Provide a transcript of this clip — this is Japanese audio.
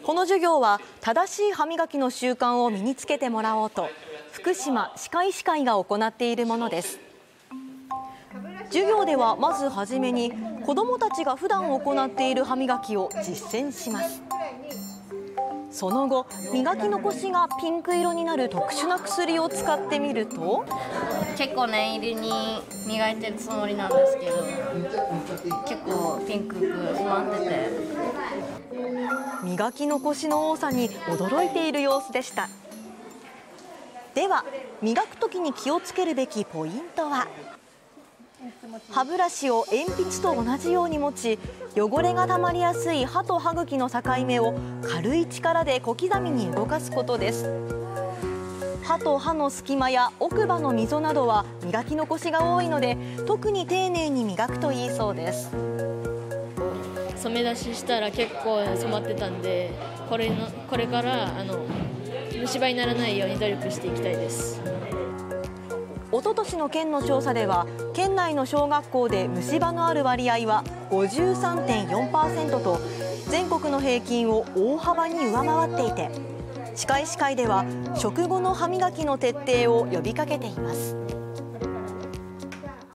この授業は正しい歯磨きの習慣を身につけてもらおうと福島歯科医師会が行っているものです。授業ではまずはじめに子どもたちが普段行っている歯磨きを実践します。その後、磨き残しがピンク色になる特殊な薬を使ってみると、 結構念入りに磨いてるつもりなんですけど、結構ピンクく埋まってて、 磨き残しの多さに驚いている様子でした。では、磨くときに気をつけるべきポイントは、歯ブラシを鉛筆と同じように持ち、汚れがたまりやすい歯と歯茎の境目を軽い力で小刻みに動かすことです。歯と歯の隙間や奥歯の溝などは磨き残しが多いので、特に丁寧に磨くといいそうです。 染め出ししたら結構染まってたんで、これから虫歯にならないように努力していきたいです。 一昨年の県の調査では、県内の小学校で虫歯のある割合は 53.4% と全国の平均を大幅に上回っていて、歯科医師会では食後の歯磨きの徹底を呼びかけています。